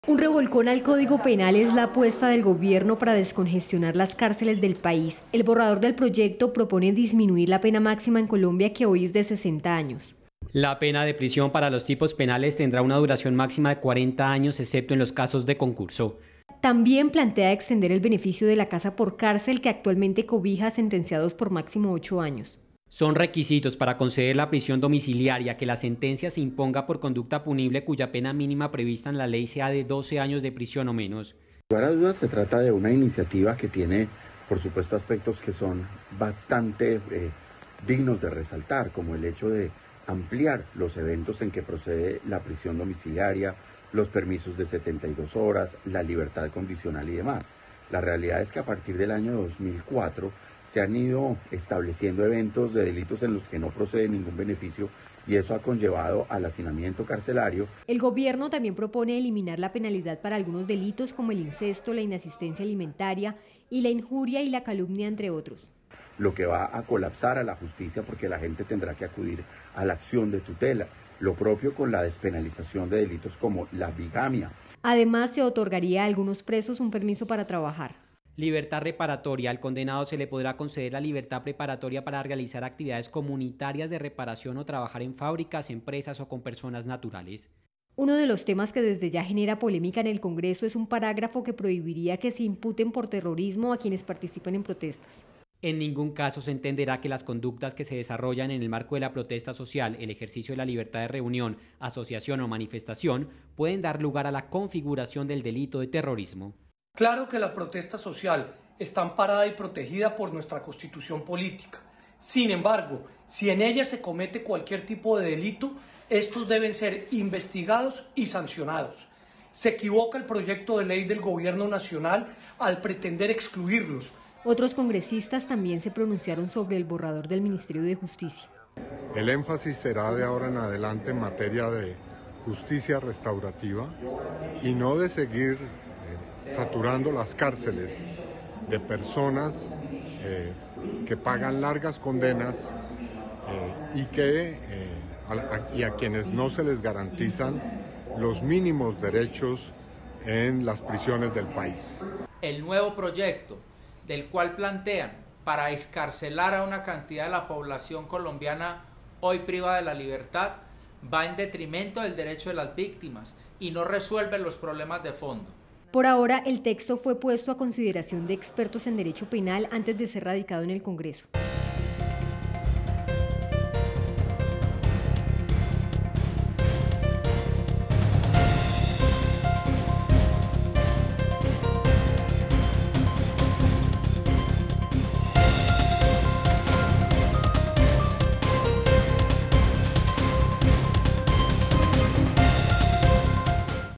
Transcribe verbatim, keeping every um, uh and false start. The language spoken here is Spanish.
Un revolcón al Código Penal es la apuesta del gobierno para descongestionar las cárceles del país. El borrador del proyecto propone disminuir la pena máxima en Colombia, que hoy es de sesenta años. La pena de prisión para los tipos penales tendrá una duración máxima de cuarenta años, excepto en los casos de concurso. También plantea extender el beneficio de la casa por cárcel, que actualmente cobija a sentenciados por máximo ocho años. Son requisitos para conceder la prisión domiciliaria que la sentencia se imponga por conducta punible cuya pena mínima prevista en la ley sea de doce años de prisión o menos. Sin lugar a dudas, se trata de una iniciativa que tiene, por supuesto, aspectos que son bastante eh, dignos de resaltar, como el hecho de ampliar los eventos en que procede la prisión domiciliaria, los permisos de setenta y dos horas, la libertad condicional y demás. La realidad es que a partir del año dos mil cuatro se han ido estableciendo eventos de delitos en los que no procede ningún beneficio y eso ha conllevado al hacinamiento carcelario. El gobierno también propone eliminar la penalidad para algunos delitos como el incesto, la inasistencia alimentaria y la injuria y la calumnia, entre otros. Lo que va a colapsar a la justicia porque la gente tendrá que acudir a la acción de tutela. Lo propio con la despenalización de delitos como la bigamia. Además, se otorgaría a algunos presos un permiso para trabajar. Libertad reparatoria. Al condenado se le podrá conceder la libertad preparatoria para realizar actividades comunitarias de reparación o trabajar en fábricas, empresas o con personas naturales. Uno de los temas que desde ya genera polémica en el Congreso es un parágrafo que prohibiría que se imputen por terrorismo a quienes participen en protestas. En ningún caso se entenderá que las conductas que se desarrollan en el marco de la protesta social, el ejercicio de la libertad de reunión, asociación o manifestación, pueden dar lugar a la configuración del delito de terrorismo. Claro que la protesta social está amparada y protegida por nuestra Constitución política. Sin embargo, si en ella se comete cualquier tipo de delito, estos deben ser investigados y sancionados. Se equivoca el proyecto de ley del Gobierno Nacional al pretender excluirlos. Otros congresistas también se pronunciaron sobre el borrador del Ministerio de Justicia. El énfasis será de ahora en adelante en materia de justicia restaurativa y no de seguir eh, saturando las cárceles de personas eh, que pagan largas condenas eh, y, que, eh, a, a, y a quienes no se les garantizan los mínimos derechos en las prisiones del país. El nuevo proyecto, del cual plantean para excarcelar a una cantidad de la población colombiana hoy privada de la libertad, va en detrimento del derecho de las víctimas y no resuelve los problemas de fondo. Por ahora, el texto fue puesto a consideración de expertos en derecho penal antes de ser radicado en el Congreso.